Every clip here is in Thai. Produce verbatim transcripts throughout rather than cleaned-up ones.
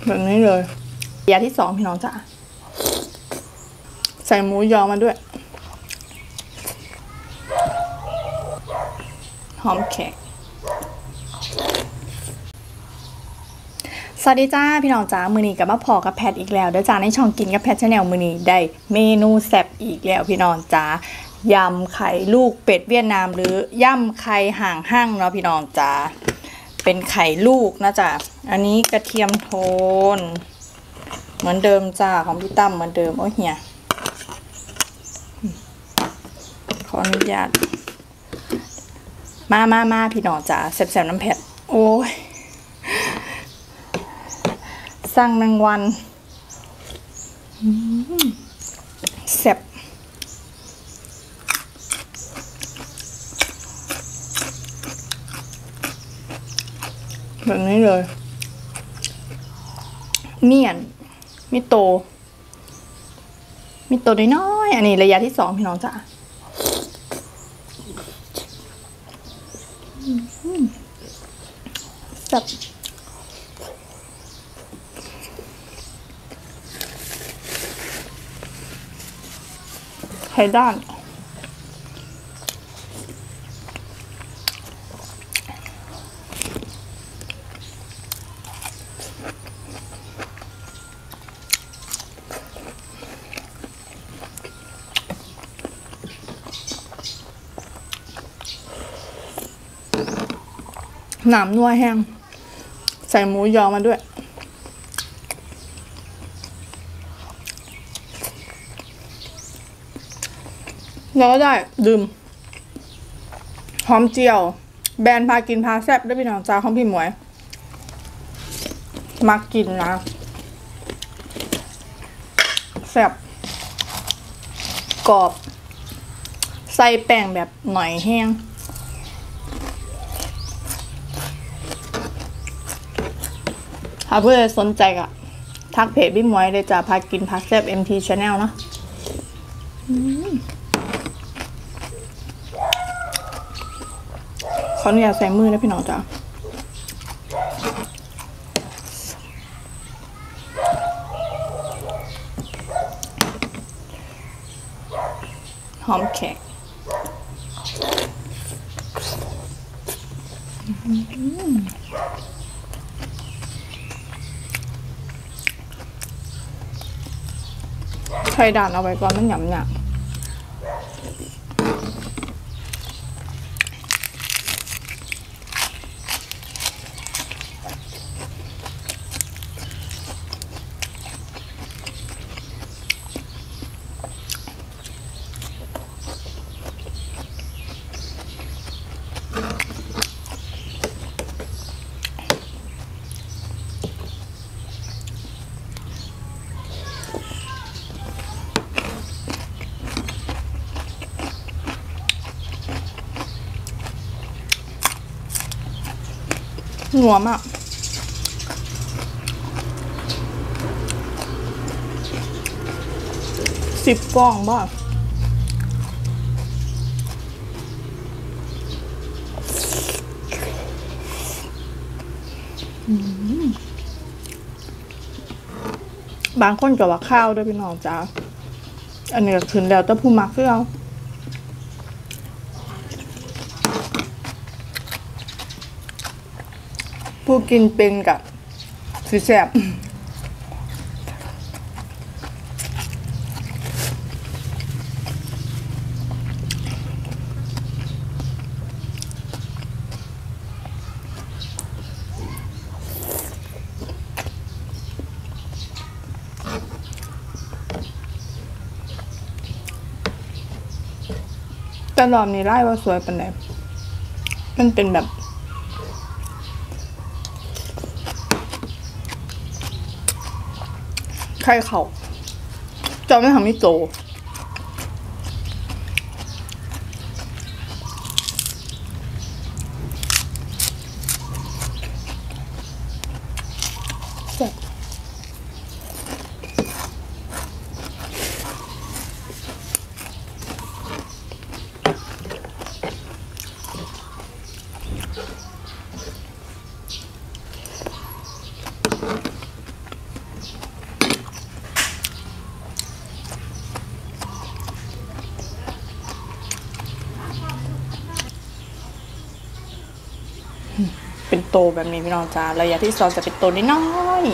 แบบนี้เลยยาที่สองพี่น้องจ๋าใส่หมูยอมาด้วยหอมแขกสวัสดีจ้าพี่น้องจ้ามือนี้กับมาพอกับแพทอีกแล้วเดี๋ยวจ้าในช่องกินกับแพทชาแนลมือนี้ได้เมนูแซ่บอีกแล้วพี่น้องจ้ายำไข่ลูกเป็ดเวียดนามหรือย่ำไข่ห่างห้างเนาะพี่น้องจ้าเป็นไข่ลูกนะจ้าอันนี้กระเทียมโทนเหมือนเดิมจ้าของพี่ตั้มเหมือนเดิมโอ้เฮียขออนุญาตมามามาพี่น้องจ้าแซ่บๆน้ำเผ็ดโอ้ยสั่งแมงวันแซ่บแบบนี้เลยเมี่ยนมิโตมิโตน้อยๆอันนี้ระยะที่สองพี่น้องจ้าแซ่บไข่ด้านหนามนัวแห้งใส่หมูยอมาด้วยแล้วก็ได้ดื่มหอมเจียวแบรนด์พากินพาแซ่บด้วยพี่น้องจ้าของพี่หมวยมากินนะแซ่บกรอบใส่แป้งแบบหน่อยแห้งถ้าเพื่อนสนใจก็ทักเพจพี่หมวยเลยจ้าพากินพาแซ่บ เอ็ม ที Channel เนาะขออนุญาตใส่มือนะพี่น้องจ้าหอมแขกไข่ด่านเอาไว้ก่อนมันหยำหนักหัวมากสิบฟองบ้างบางคนก็ว่าข้าวด้วยพี่น้องจ้าอันนี้ก็ขึ้นแล้วแต่ผู้มักคือเอาผู้กินเป็นกับสีแซ่บแต่รอบนี้ไล่ว่าสวยปานใดมันเป็นแบบไข่เขาจอไม่ทำมิโตแซ่บโตแบบนี้พี่น้องจ้าระยะที่สองจะเป็นโตน้อย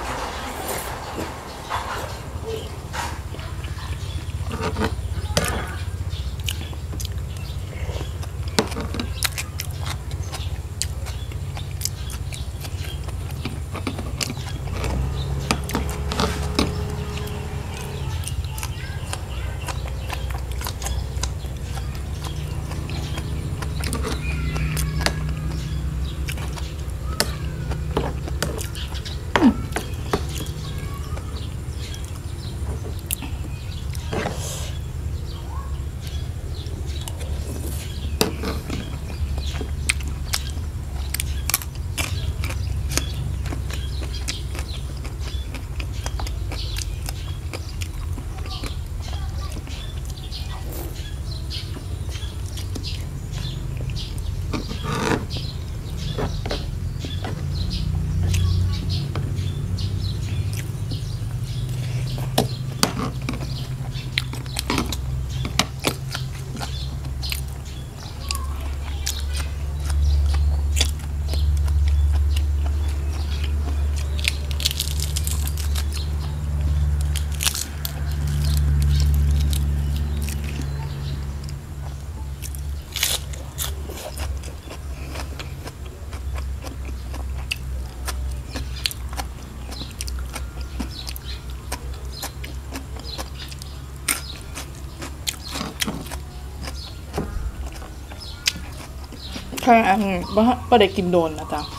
แค่อันบ่บ่ได้กินโดนนะจ๊ะ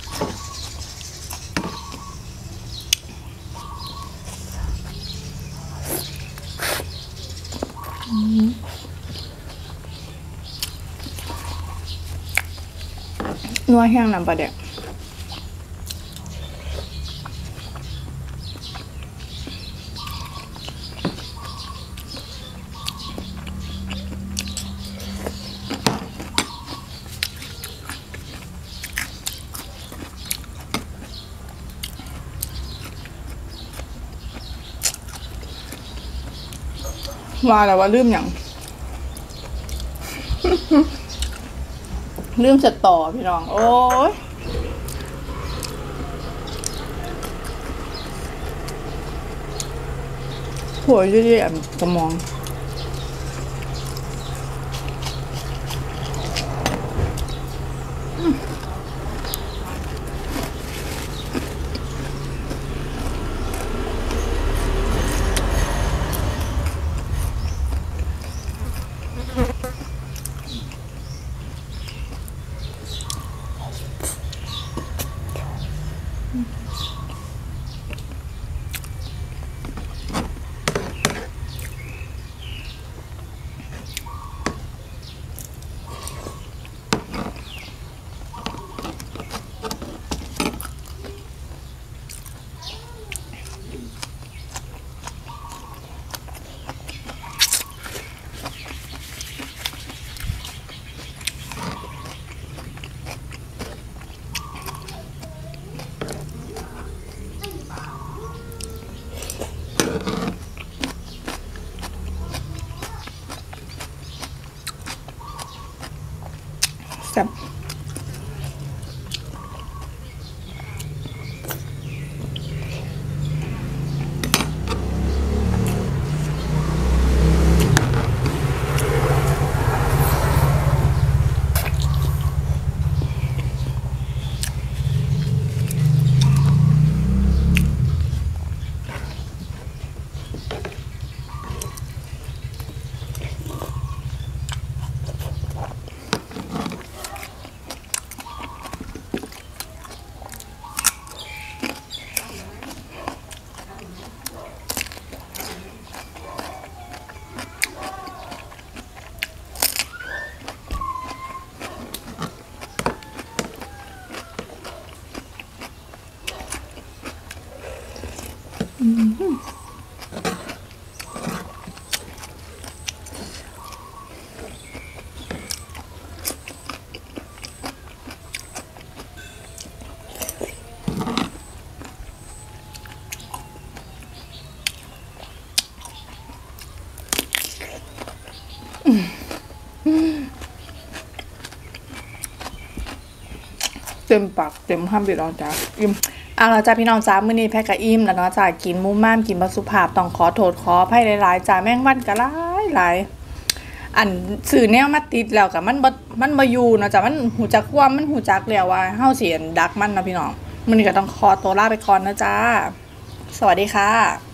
นัวแห้งน้ำปลาแดกว่าแล้วว่าลืมอย่าง ลืมจะต่อพี่น้องโอ้ยหัวยุ่ยๆอันสมองแซ่บเต็มปากเต็มคำพี่น้องจ้าอิ่มเอาละจ้าพี่น้องจ้ามื้อนี้แพ็กกะอิ่มแล้วเนาะจ้ากินมุมม่ามกินบสุภาพต้องขอโทษขออภัยหลายๆจ้าแม่งวันก็หลายหลายอันสื่อแนวมาติดแล้วกับมันบ่มันบ่อยู่เนาะจ้ามันหูจักความมันหูจักแล้วว่าเฮาสิดักมันเนาะพี่น้องมื้อนี้ก็ต้องขอตัวลาไปก่อนนะจ้าสวัสดีค่ะ